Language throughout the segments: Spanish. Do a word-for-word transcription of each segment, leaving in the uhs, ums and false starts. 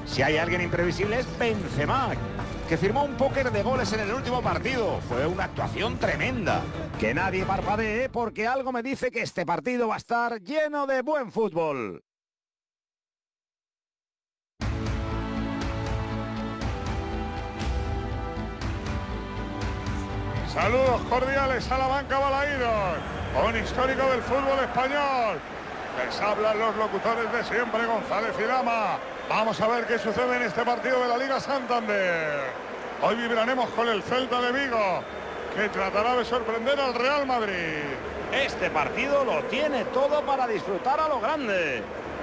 Si hay alguien imprevisible es Benzema, que firmó un póker de goles en el último partido. Fue una actuación tremenda. Que nadie parpadee porque algo me dice que este partido va a estar lleno de buen fútbol. Saludos cordiales a la banca Balaídos, un histórico del fútbol español. Les hablan los locutores de siempre, González y Lama. Vamos a ver qué sucede en este partido de la Liga Santander. Hoy vibraremos con el Celta de Vigo, que tratará de sorprender al Real Madrid. Este partido lo tiene todo para disfrutar a lo grande.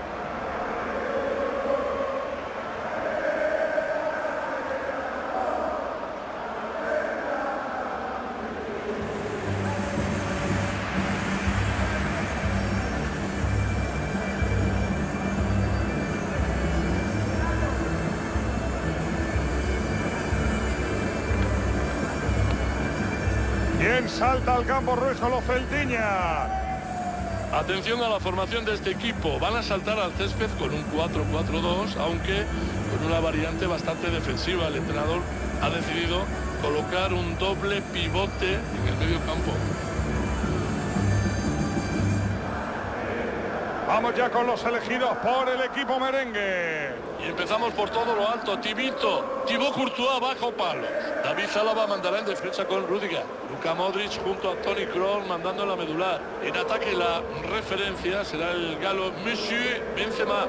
¿Quién salta al campo ruso, los celtiñas? Atención a la formación de este equipo. Van a saltar al césped con un cuatro cuatro dos, aunque con una variante bastante defensiva. El entrenador ha decidido colocar un doble pivote en el medio campo. Vamos ya con los elegidos por el equipo merengue. Y empezamos por todo lo alto. Tibito, Thibaut Courtois bajo palos. David Álava mandará en defensa con Rüdiger. Luka Modric junto a Toni Kroos mandando en la medular. En ataque la referencia será el galo Monsieur Benzema.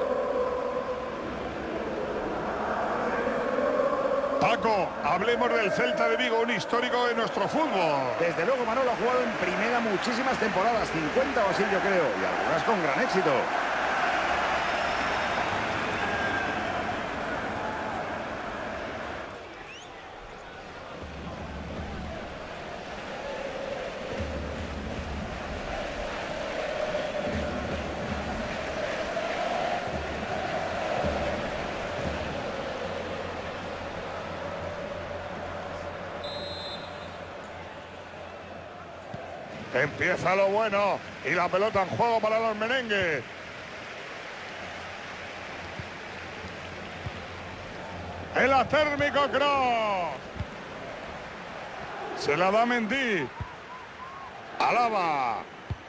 Paco, hablemos del Celta de Vigo, un histórico de nuestro fútbol. Desde luego Manolo ha jugado en primera muchísimas temporadas, cincuenta o así yo creo, y algunas con gran éxito. Empieza lo bueno y la pelota en juego para los merengues. El atérmico Kroos. Se la da Mendy. Alaba.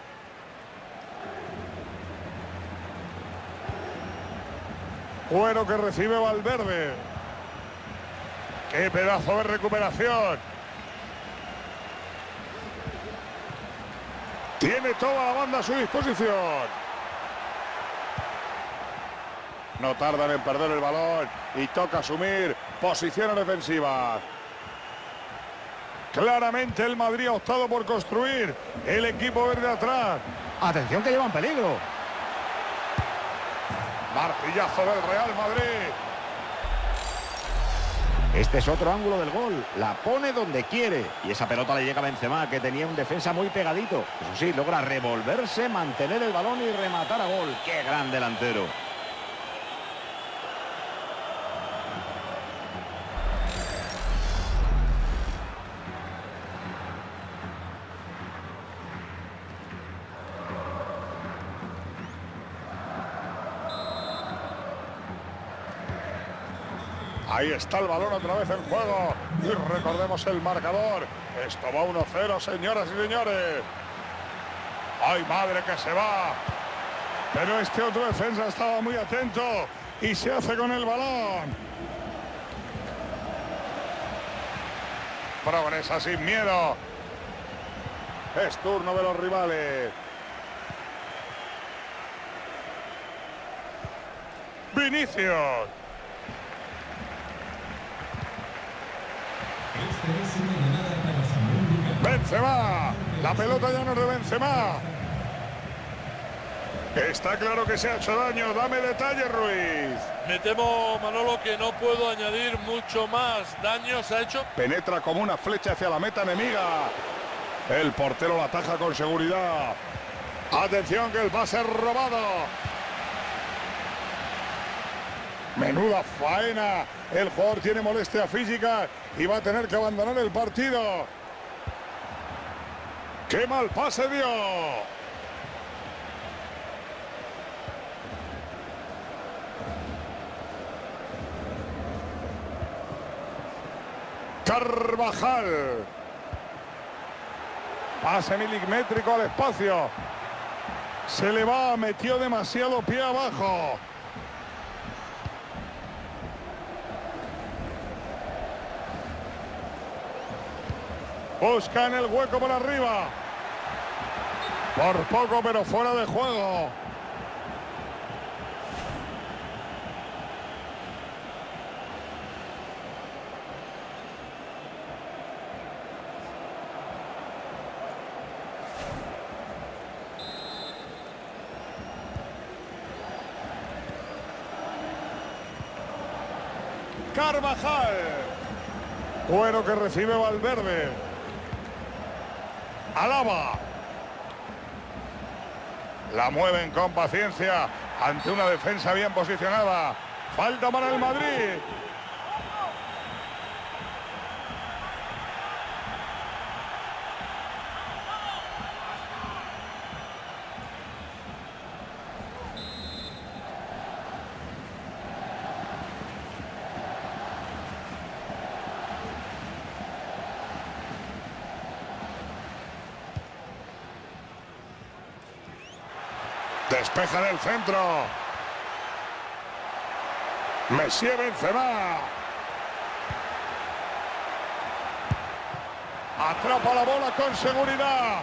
Bueno que recibe Valverde. Qué pedazo de recuperación. Tiene toda la banda a su disposición. No tardan en perder el balón y toca asumir posiciones defensivas. Claramente el Madrid ha optado por construir el equipo verde atrás. Atención que llevan peligro. Martillazo del Real Madrid. Este es otro ángulo del gol. La pone donde quiere. Y esa pelota le llega a Benzema, que tenía un defensa muy pegadito. Eso sí, logra revolverse, mantener el balón y rematar a gol. ¡Qué gran delantero! Ahí está el balón otra vez en juego. Y recordemos el marcador. Esto va uno cero, señoras y señores. ¡Ay, madre que se va! Pero este otro defensa estaba muy atento y se hace con el balón. Progresa sin miedo. Es turno de los rivales. Vinicius. Benzema, la pelota ya no es de Benzema. Está claro que se ha hecho daño. Dame detalles, Ruiz. Me temo, Manolo, que no puedo añadir mucho más. Daño se ha hecho. Penetra como una flecha hacia la meta enemiga. El portero la ataja con seguridad. Atención que el pase es robado. Menuda faena. El jugador tiene molestia física y va a tener que abandonar el partido. ¡Qué mal pase dio! Carvajal. Pase milimétrico al espacio. Se le va, metió demasiado pie abajo. Buscan el hueco por arriba. Por poco, pero fuera de juego. Carvajal. Bueno que recibe Valverde. Alaba. La mueven con paciencia ante una defensa bien posicionada. Falta para el Madrid. Despeja en el centro. Messi Benzema. Atrapa la bola con seguridad.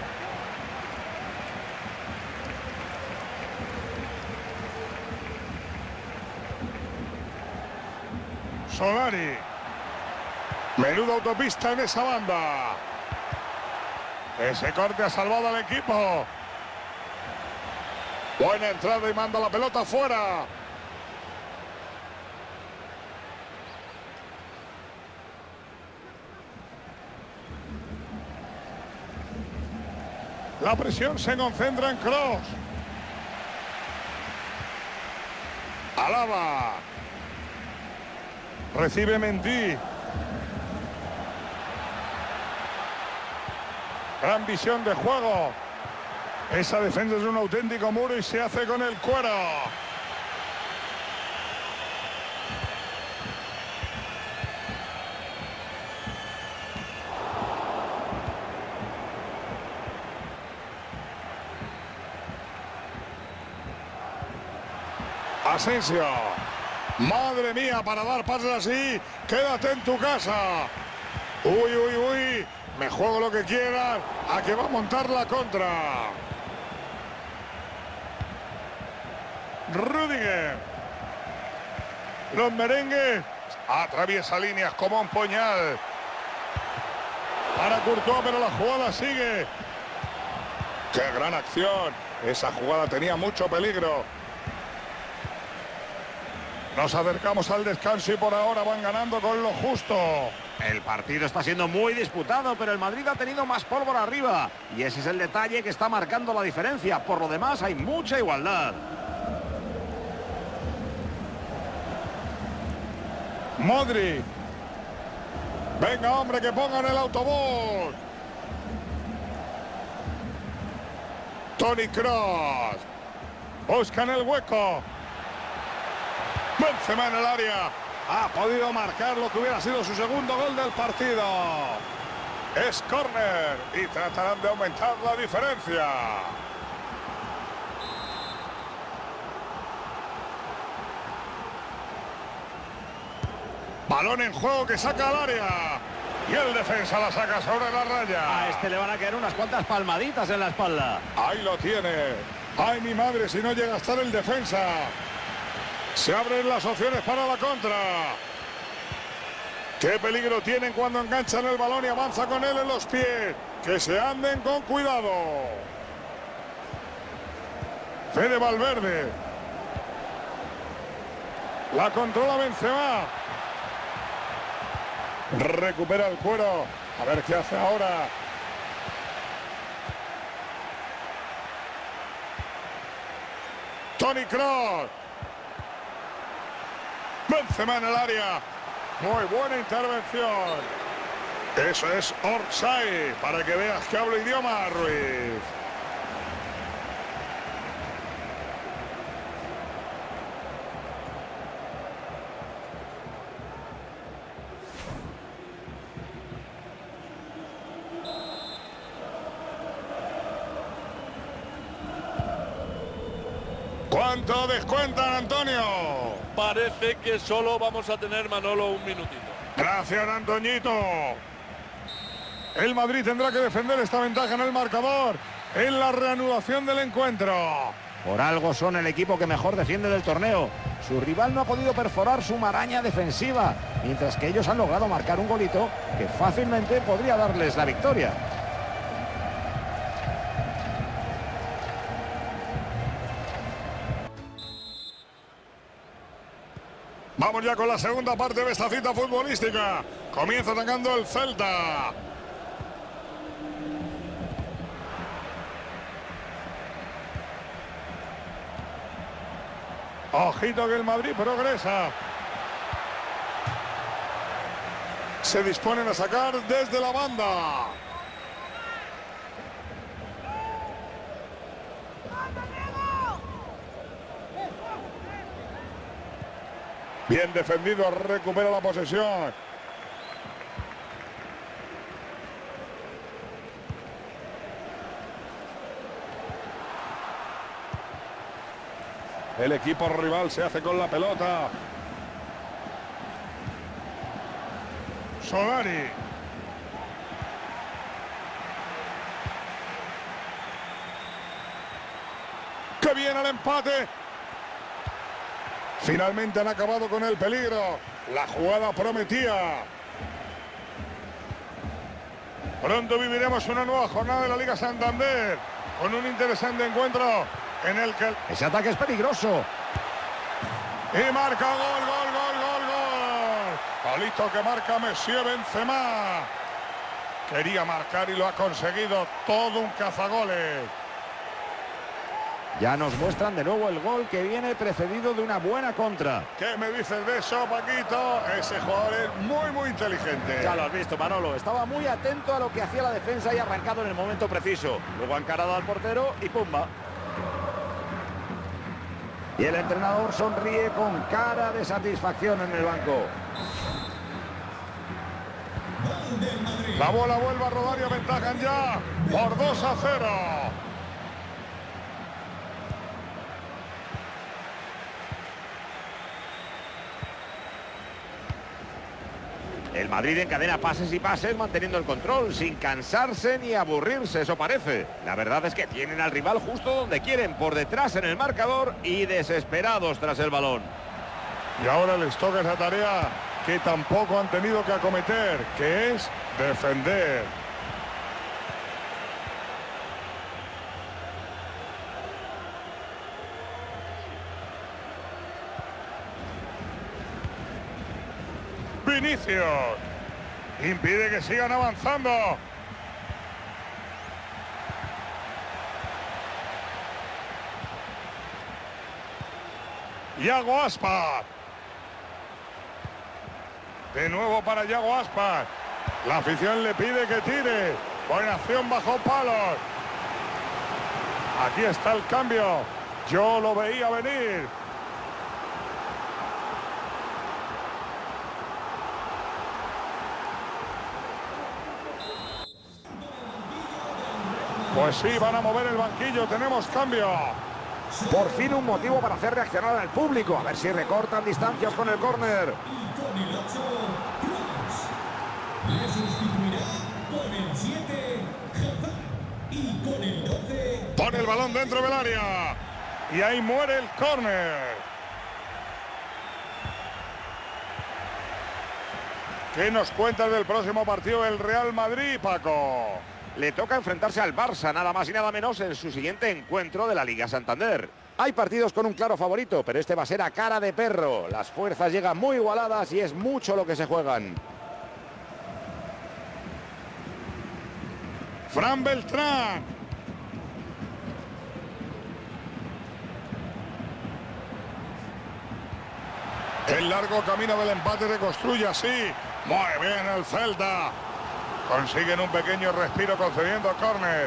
Solari. Menuda autopista en esa banda. Ese corte ha salvado al equipo. Buena entrada y manda la pelota fuera. La presión se concentra en Kroos. Alaba. Recibe Mendy. Gran visión de juego. Esa defensa es un auténtico muro y se hace con el cuero. Asensio. Madre mía, para dar pases así, quédate en tu casa. Uy, uy, uy. Me juego lo que quieran. A que va a montar la contra. Rüdiger. Los merengues. Atraviesa líneas como un puñal. Para Courtois, pero la jugada sigue. ¡Qué gran acción! Esa jugada tenía mucho peligro. Nos acercamos al descanso y por ahora van ganando con lo justo. El partido está siendo muy disputado, pero el Madrid ha tenido más pólvora arriba. Y ese es el detalle que está marcando la diferencia. Por lo demás, hay mucha igualdad. Modric. Venga, hombre, que pongan el autobús. Toni Kroos. Buscan el hueco. Benzema en el área. Ha podido marcar lo que hubiera sido su segundo gol del partido. Es córner y tratarán de aumentar la diferencia. Balón en juego que saca al área. Y el defensa la saca sobre la raya. A este le van a caer unas cuantas palmaditas en la espalda. Ahí lo tiene. Ay, mi madre, si no llega a estar el defensa. Se abren las opciones para la contra. Qué peligro tienen cuando enganchan el balón y avanza con él en los pies. Que se anden con cuidado. Fede Valverde. La controla Benzema. Recupera el cuero. A ver qué hace ahora. Toni Kroos. Benzema en el área. Muy buena intervención. Eso es offside. Para que veas que hablo idioma, Ruiz. ¿Cuánto descuentan, Antonio? Parece que solo vamos a tener, Manolo, un minutito. Gracias, Antoñito. El Madrid tendrá que defender esta ventaja en el marcador en la reanudación del encuentro. Por algo son el equipo que mejor defiende del torneo. Su rival no ha podido perforar su maraña defensiva, mientras que ellos han logrado marcar un golito que fácilmente podría darles la victoria. Vamos ya con la segunda parte de esta cita futbolística. Comienza atacando el Celta. Ojito que el Madrid progresa. Se disponen a sacar desde la banda. Bien defendido, recupera la posesión. El equipo rival se hace con la pelota. Solari. ¡Qué bien el empate! Finalmente han acabado con el peligro. La jugada prometía. Pronto viviremos una nueva jornada de la Liga Santander con un interesante encuentro en el que... Ese ataque es peligroso. Y marca gol, gol, gol, gol, gol. Golito que marca Messi Benzema. Quería marcar y lo ha conseguido. Todo un cazagoles. Ya nos muestran de nuevo el gol que viene precedido de una buena contra. ¿Qué me dices de eso, Paquito? Ese jugador es muy, muy inteligente. Ya lo has visto, Manolo. Estaba muy atento a lo que hacía la defensa y arrancado en el momento preciso. Luego ha encarado al portero y ¡pumba! Y el entrenador sonríe con cara de satisfacción en el banco. La bola vuelve a rodar y aventajan ya por dos a cero. El Madrid encadena pases y pases manteniendo el control sin cansarse ni aburrirse, eso parece. La verdad es que tienen al rival justo donde quieren, por detrás en el marcador y desesperados tras el balón. Y ahora les toca esa tarea que tampoco han tenido que acometer, que es defender. Vinicius impide que sigan avanzando. Yago Aspas. De nuevo para Yago Aspas. La afición le pide que tire. Buena acción bajo palos. Aquí está el cambio. Yo lo veía venir. Pues sí, van a mover el banquillo, tenemos cambio. Por fin un motivo para hacer reaccionar al público. A ver si recortan distancias con el córner. Pone el balón dentro del área. Y ahí muere el córner. ¿Qué nos cuentas del próximo partido del Real Madrid, Paco? Le toca enfrentarse al Barça, nada más y nada menos, en su siguiente encuentro de la Liga Santander. Hay partidos con un claro favorito, pero este va a ser a cara de perro. Las fuerzas llegan muy igualadas y es mucho lo que se juegan. Fran Beltrán. El largo camino del empate reconstruye así. Muy bien el Celta. Consiguen un pequeño respiro concediendo córner.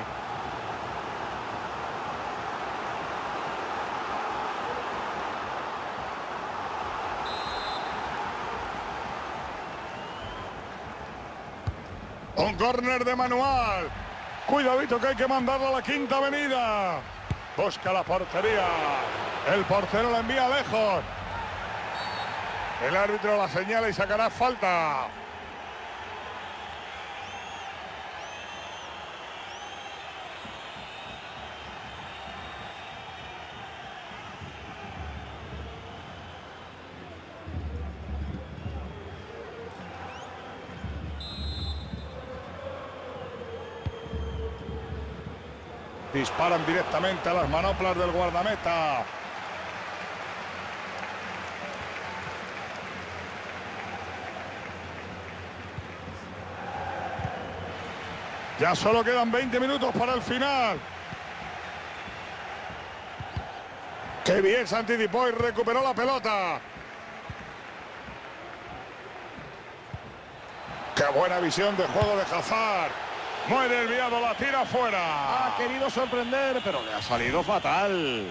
Un córner de manual. Cuidadito que hay que mandarlo a la Quinta Avenida. Busca la portería. El portero la envía lejos. El árbitro la señala y sacará falta. Disparan directamente a las manoplas del guardameta. Ya solo quedan veinte minutos para el final. Qué bien se anticipó y recuperó la pelota. Qué buena visión de juego de Hazard. Muy desviado, la tira fuera. Ha querido sorprender, pero le ha salido fatal.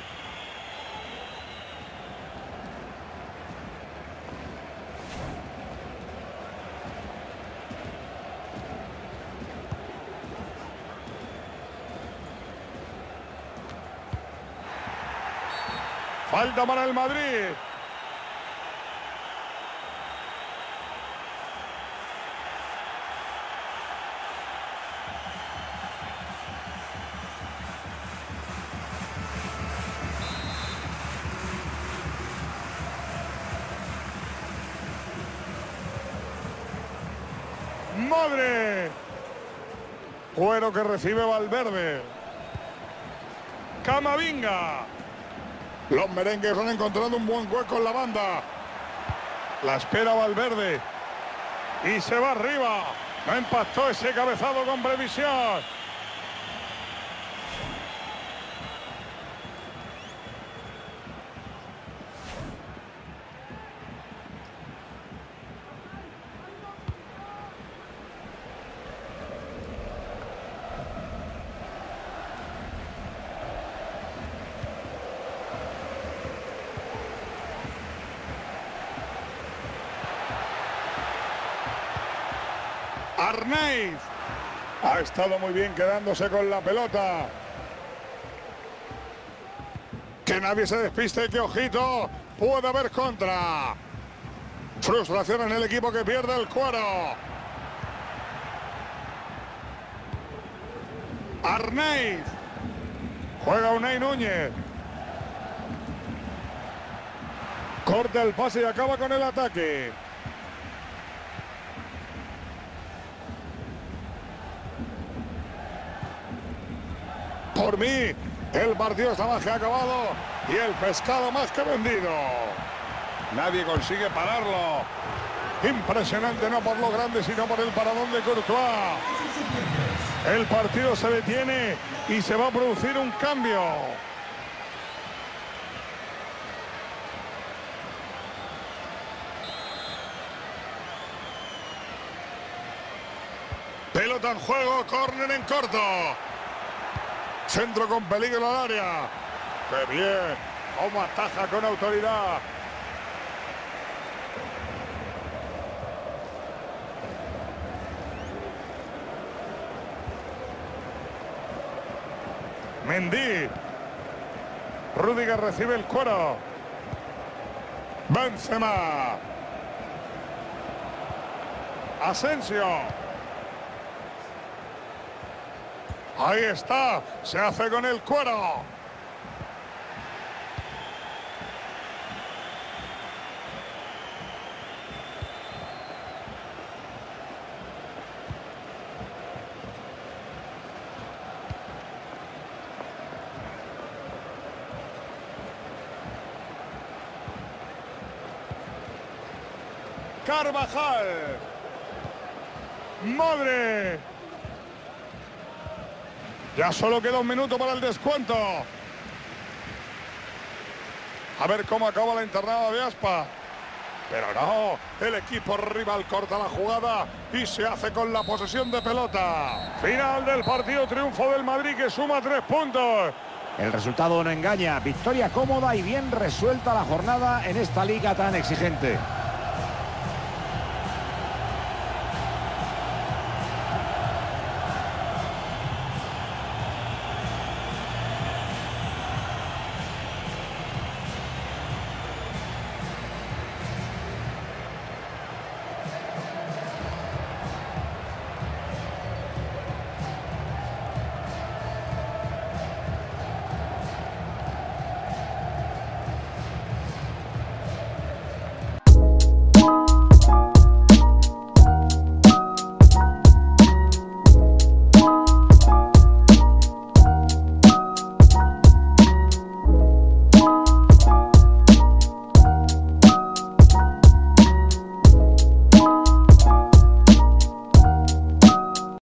Falta para el Madrid. ¡Madre! Cuero que recibe Valverde. Camavinga. Los merengues han encontrado un buen hueco en la banda. La espera Valverde. Y se va arriba. No impactó ese cabezado con previsión. Arnaiz ha estado muy bien quedándose con la pelota. Que nadie se despiste, que ojito, puede haber contra. Frustración en el equipo que pierde el cuero. Arnaiz. Juega Unai Núñez. Corta el pase y acaba con el ataque. Por mí, el partido está más que acabado y el pescado más que vendido. Nadie consigue pararlo. Impresionante, no por lo grande, sino por el paradón de Courtois. El partido se detiene y se va a producir un cambio. Pelota en juego, córner en corto. Centro con peligro al área. ¡Qué bien! Cómo ataja con autoridad. Mendy. Rüdiger recibe el cuero. Benzema. Asensio. Ahí está, se hace con el cuero. Carvajal. ¡Madre! Ya solo queda un minuto para el descuento. A ver cómo acaba la internada de Aspa. Pero no, el equipo rival corta la jugada y se hace con la posesión de pelota. Final del partido, triunfo del Madrid que suma tres puntos. El resultado no engaña, victoria cómoda y bien resuelta la jornada en esta liga tan exigente.